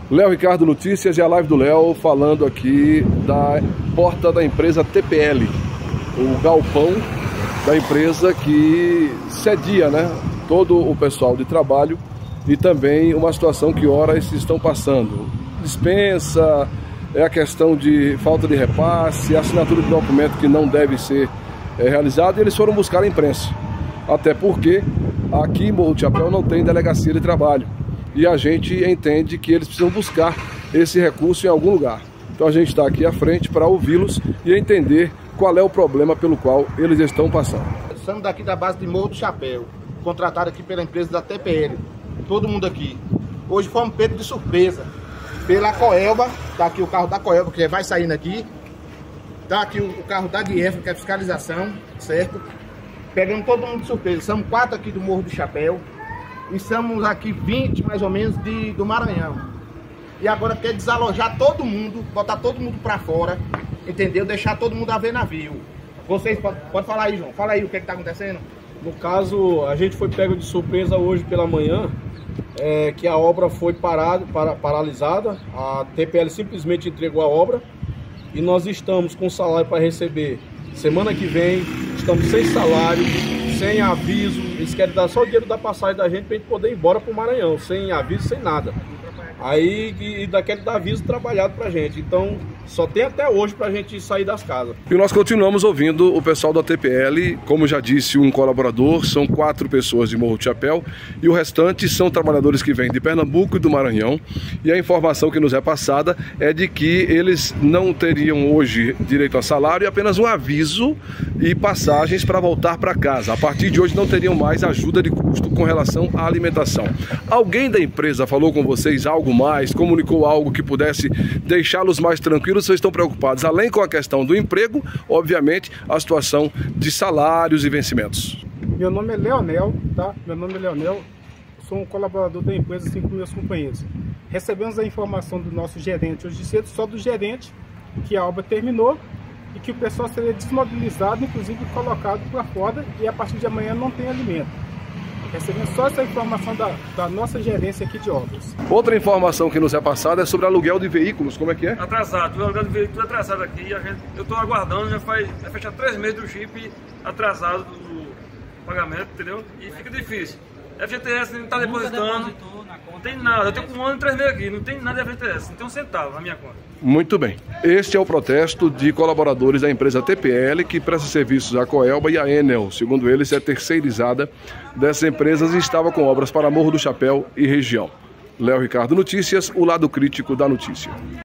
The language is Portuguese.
Léo Ricardo Notícias e a live do Léo falando aqui da porta da empresa TPL, o galpão da empresa que cedia, né, todo o pessoal de trabalho e também uma situação que ora eles estão passando. Dispensa, é a questão de falta de repasse, assinatura de documento que não deve ser realizado, e eles foram buscar a imprensa. Até porque aqui em Morro do Chapéu não tem delegacia de trabalho. E a gente entende que eles precisam buscar esse recurso em algum lugar. Então a gente está aqui à frente para ouvi-los e entender qual é o problema pelo qual eles estão passando. Estamos daqui da base de Morro do Chapéu, contratado aqui pela empresa da TPL, todo mundo aqui. Hoje fomos pegos de surpresa pela Coelba, está aqui o carro da Coelba que vai saindo aqui. Está aqui o carro da Dief, que é fiscalização, certo? Pegamos todo mundo de surpresa, somos 4 aqui do Morro do Chapéu. E estamos aqui 20 mais ou menos do Maranhão. E agora quer desalojar todo mundo, botar todo mundo pra fora, entendeu? Deixar todo mundo a ver navio. Vocês pode falar aí, João. Fala aí o que tá acontecendo. No caso, a gente foi pego de surpresa hoje pela manhã, que a obra foi paralisada. A TPL simplesmente entregou a obra e nós estamos com salário para receber semana que vem. Estamos sem salário, sem aviso. Eles querem dar só o dinheiro da passagem da gente para a gente poder ir embora para o Maranhão, sem aviso, sem nada. Aí, e daquele dar aviso trabalhado para a gente. Então, só tem até hoje para a gente sair das casas. E nós continuamos ouvindo o pessoal da TPL, como já disse um colaborador, são 4 pessoas de Morro do Chapéu e o restante são trabalhadores que vêm de Pernambuco e do Maranhão. E a informação que nos é passada é de que eles não teriam hoje direito a salário e apenas um aviso e passagens para voltar para casa. A partir de hoje não teriam mais ajuda de custo com relação à alimentação. Alguém da empresa falou com vocês algo mais, comunicou algo que pudesse deixá-los mais tranquilos? Vocês estão preocupados, além com a questão do emprego, obviamente, a situação de salários e vencimentos. Meu nome é Leonel, tá? Meu nome é Leonel, sou um colaborador da empresa, assim como meus companheiros. Recebemos a informação do nosso gerente hoje cedo, só do gerente, que a obra terminou e que o pessoal seria desmobilizado, inclusive colocado para fora, e a partir de amanhã não tem alimento. Recebemos só essa informação da nossa gerência aqui de obras. Outra informação que nos é passada é sobre aluguel de veículos, como é que é? Atrasado, o aluguel de veículos atrasado aqui, eu estou aguardando, vai fechar 3 meses do chip atrasado do pagamento, entendeu? E fica difícil. FGTS não está depositando, não tem nada, eu tenho com um ano e 3 meses aqui, não tem nada de FGTS, não tem um centavo na minha conta. Muito bem, este é o protesto de colaboradores da empresa TPL que presta serviços à Coelba e à Enel. Segundo eles, é terceirizada dessas empresas e estava com obras para Morro do Chapéu e região. Léo Ricardo Notícias, o lado crítico da notícia.